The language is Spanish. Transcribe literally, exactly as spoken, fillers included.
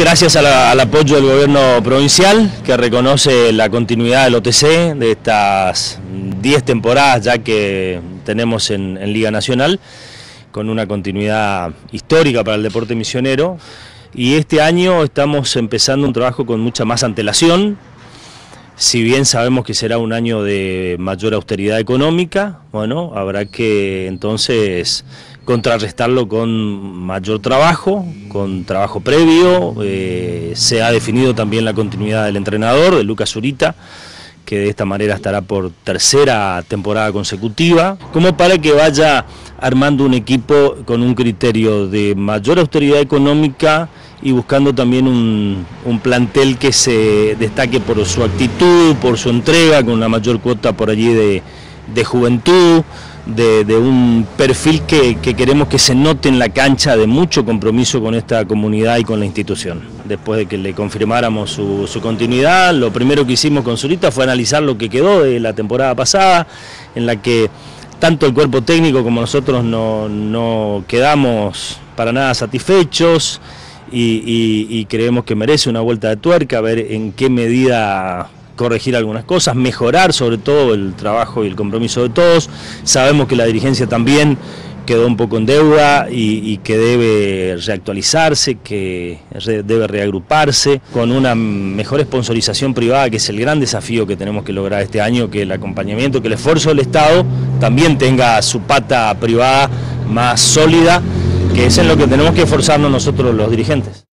gracias a la, al apoyo del gobierno provincial, que reconoce la continuidad del O T C de estas diez temporadas ya que tenemos en, en Liga Nacional, con una continuidad histórica para el deporte misionero. Y este año estamos empezando un trabajo con mucha más antelación. Si bien sabemos que será un año de mayor austeridad económica, bueno, habrá que entonces contrarrestarlo con mayor trabajo, con trabajo previo. Eh, se ha definido también la continuidad del entrenador, de Lucas Zurita, que de esta manera estará por tercera temporada consecutiva, como para que vaya armando un equipo con un criterio de mayor austeridad económica y buscando también un, un plantel que se destaque por su actitud, por su entrega, con una mayor cuota por allí de, de juventud, de, de un perfil que, que queremos que se note en la cancha, de mucho compromiso con esta comunidad y con la institución. Después de que le confirmáramos su, su continuidad, lo primero que hicimos con Zurita fue analizar lo que quedó de la temporada pasada, en la que tanto el cuerpo técnico como nosotros no, no quedamos para nada satisfechos. Y, y, y creemos que merece una vuelta de tuerca, ver en qué medida corregir algunas cosas, mejorar sobre todo el trabajo y el compromiso de todos. Sabemos que la dirigencia también quedó un poco en deuda y, y que debe reactualizarse, que re, debe reagruparse con una mejor sponsorización privada, que es el gran desafío que tenemos que lograr este año, que el acompañamiento, que el esfuerzo del Estado también tenga su pata privada más sólida, que es en lo que tenemos que esforzarnos nosotros los dirigentes.